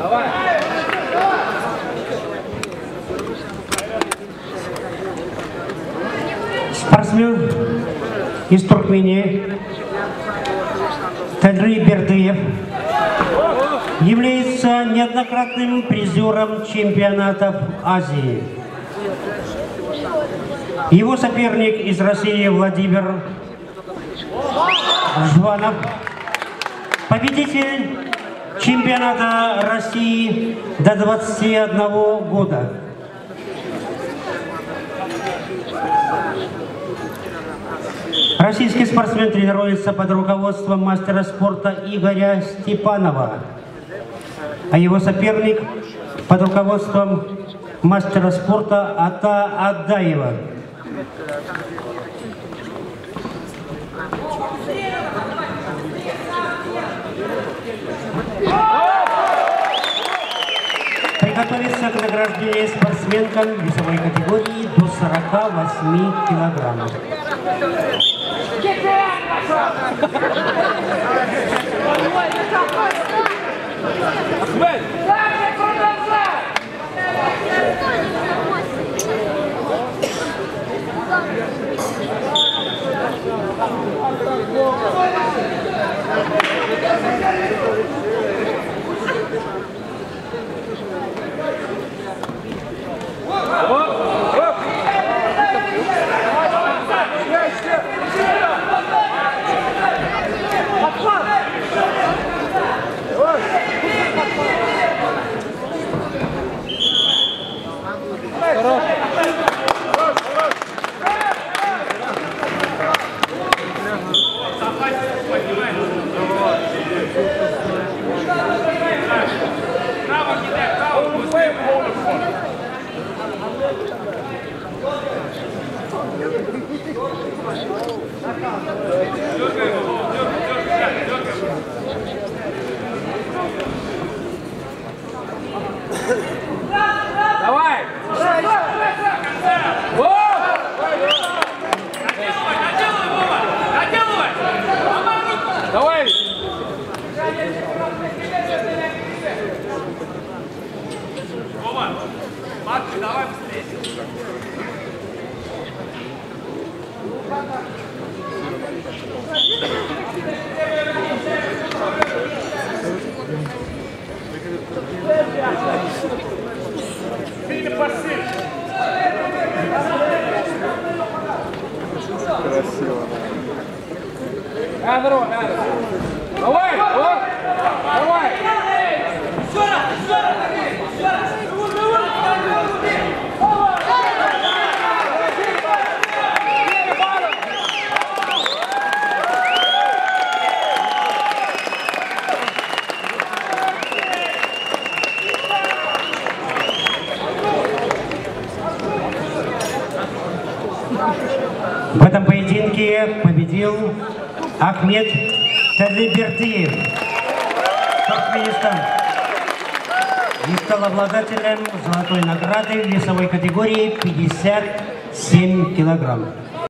Спортсмен из Туркмении Тадырбердыев является неоднократным призером чемпионатов Азии. Его соперник из России Владимир Жванов, победитель чемпионата России до 21 года. Российский спортсмен тренируется под руководством мастера спорта Игоря Степанова, а его соперник под руководством мастера спорта Ата Аддаева. Приготовиться к награждению спортсменкам весовой категории до 48 килограммов. Давай! Давай! Вова, Матвей, давай быстрее! Красиво. Давай! Давай! В этом поединке победил Ахмед Тадырбердыев, Туркменистан, и стал обладателем золотой награды в весовой категории 57 килограмм.